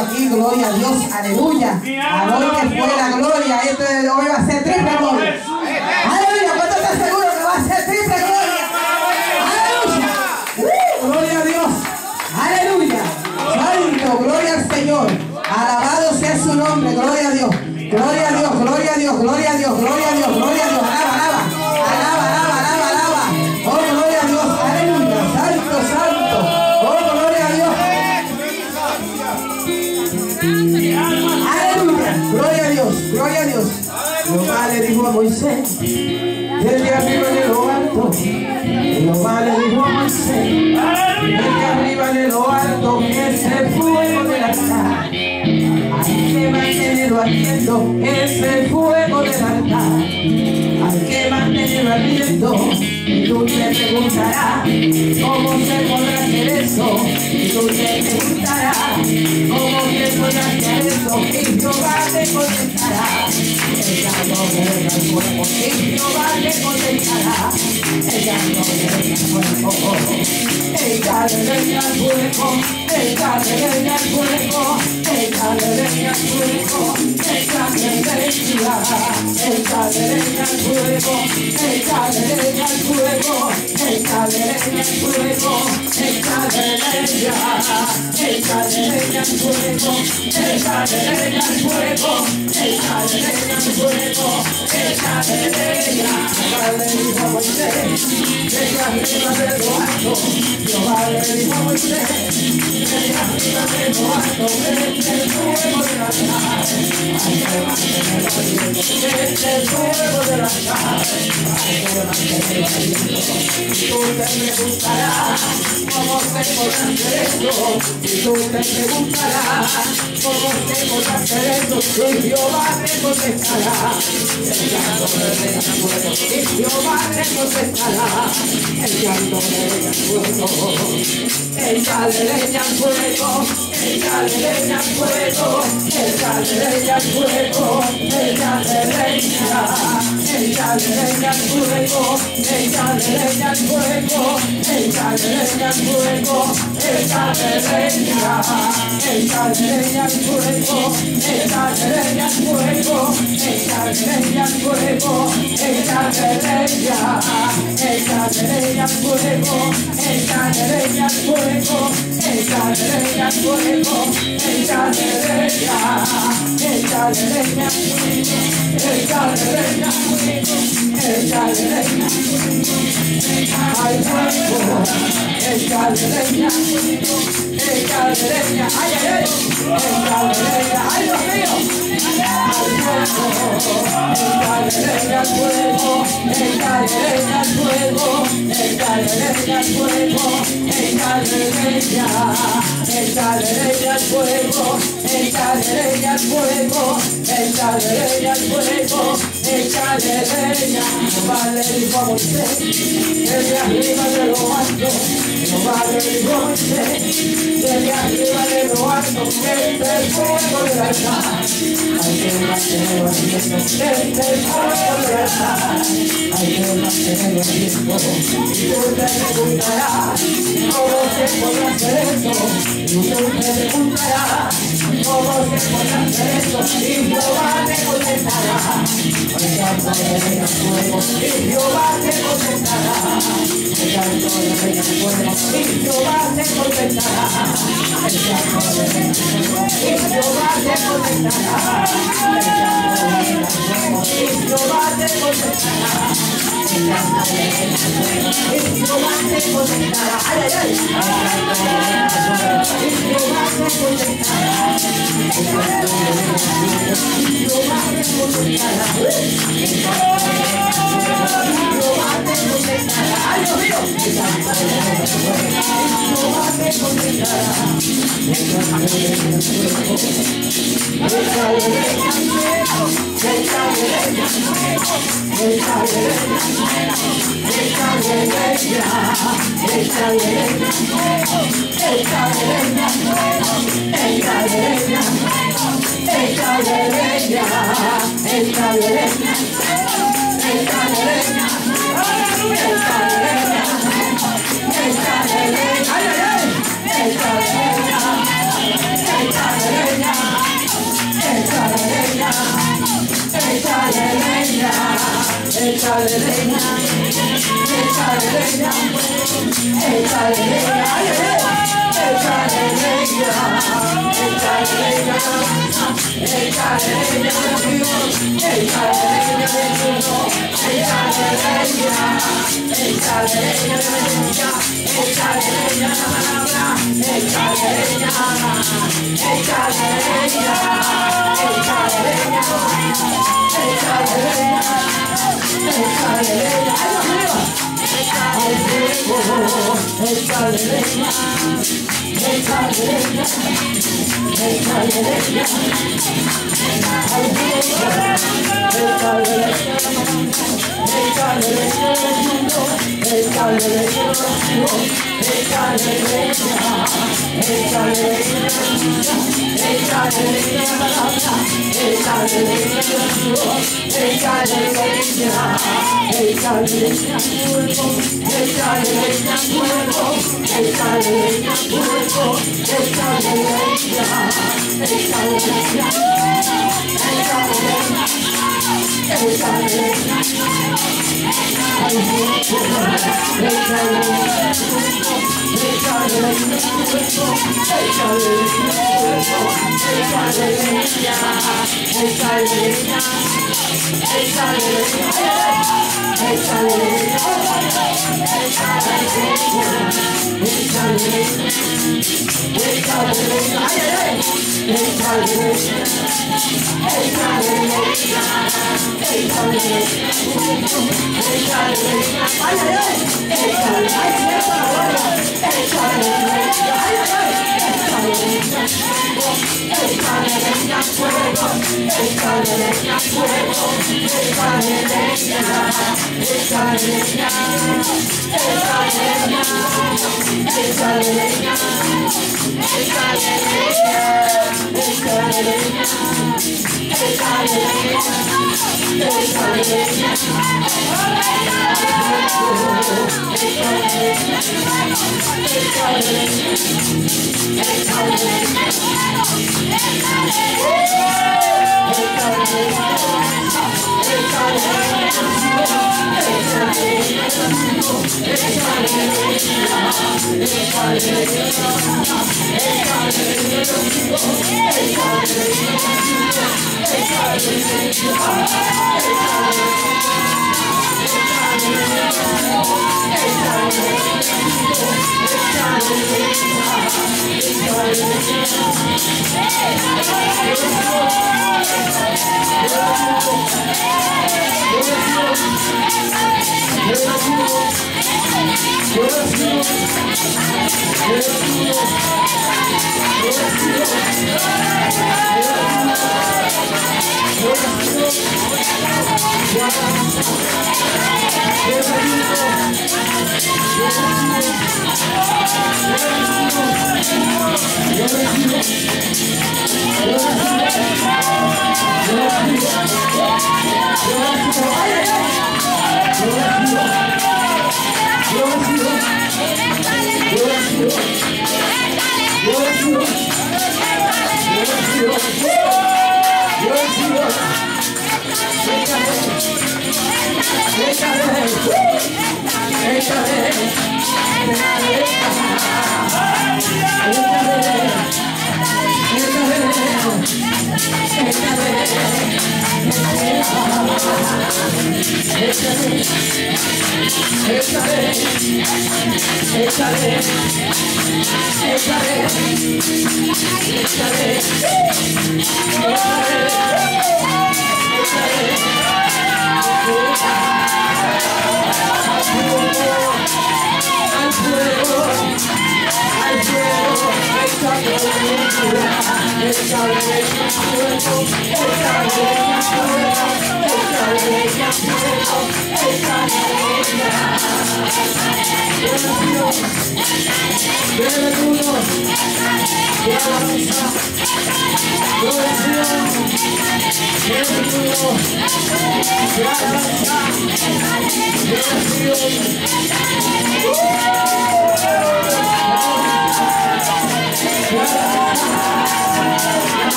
aquí, gloria a Dios, aleluya. Anoche fue la gloria, esto hoy va a ser triple gloria. Aleluya, ¿cuánto estás seguro que va a ser triple gloria? Aleluya. Gloria a Dios, aleluya. Santo, gloria al Señor. Alabado sea su nombre, gloria a Dios. Gloria a Dios, gloria a Dios, gloria a Dios, gloria a Dios, gloria a Dios. Alaba, alaba, alaba, alaba, alaba, alaba. Oh, gloria a Dios, aleluya. Santo, santo. Oh, gloria a Dios. Aleluya, gloria a Dios, gloria a Dios. Jehová le dijo a Moisés, desde arriba de lo alto. Jehová le dijo a Moisés, desde arriba de lo alto, ese fuego del altar. Hay que mantenerlo ardiendo, ese fuego del altar. Hay que mantenerlo ardiendo. Y tú te preguntarás, ¿cómo se podrá hacer eso? Y tú te preguntarás, ¿cómo se podrá hacer eso? Y Jehová te contestará, echándole leña al fuego. Y Jehová te contestará, echándole leña al fuego. Échale leña al fuego, échale leña al fuego, échale leña al fuego, échale leña, échale leña al fuego, échale leña al fuego, échale leña al fuego, échale leña, échale leña al fuego, échale leña al fuego, échale leña al fuego, échale leña. Jehová le dijo a Moisés, desde arriba de lo alto. Jehová le dijo a Moisés, desde arriba de lo alto, desde el fuego del altar. Hay que mantenerlo ardiendo, desde el fuego del altar. Hay que mantenerlo ardiendo. Y tú te preguntarás, ¿cómo se podrá hacer esto? Y tú te preguntarás, ¿cómo se podrá hacer esto? Y Jehová te contestará, echándole leña al fuego. Y Jehová te contestará, echándole leña al fuego. Échale leña al fuego, échale leña al fuego, échale leña al fuego, échale leña, échale leña al fuego, échale leña al fuego, échale leña al fuego, échale leña, échale leña al fuego, échale leña al fuego, échale leña al fuego, échale leña, échale leña al fuego, échale leña al fuego, échale leña al fuego, échale leña, échale leña al fuego, échale leña al fuego, échale leña al fuego, échale leña, échale leña, ay, ay, ay, échale leña, ay, Dios mío, al fuego, échale leña al fuego, échale leña al fuego, échale leña al fuego, échale leña, échale leña al fuego, échale leña al fuego, échale leña al fuego, échale leña. Jehová le dijo a Moisés, desde arriba de lo alto. Jehová le dijo a Moisés, desde arriba de lo alto, desde el fuego del altar. Hay que mantenerlo ardiendo, desde el fuego del altar. Hay que mantenerlo ardiendo. Y tú te preguntarás, ¿cómo se podrá hacer eso? Y tú te preguntarás, ¿cómo se podrá hacer eso? Y Jehová te contestará, echándole leña al fuego. Y Jehová te contestará, echándole leña al fuego. Y Jehová te contestará, echándole leña al fuego. Y Jehová te contestará, echándole leña al fuego. Y Jehová te contestará, echándole leña al fuego. Y Jehová te contestará, ay, ay, ay, echándole leña al fuego. Y Jehová te contestará, echándole leña al fuego. Y Jehová te contestará, Jehová te contestará, ay, Dios mío, echándole leña al fuego. Jehová te contestará, echándole leña al fuego. Échale leña al fuego, échale leña al fuego, échale leña al fuego, échale leña, échale leña al fuego, échale leña al fuego, échale leña al fuego, échale leña, échale leña al fuego, échale leña, échale leña, échale leña, ay, ay, ay, échale leña, échale leña.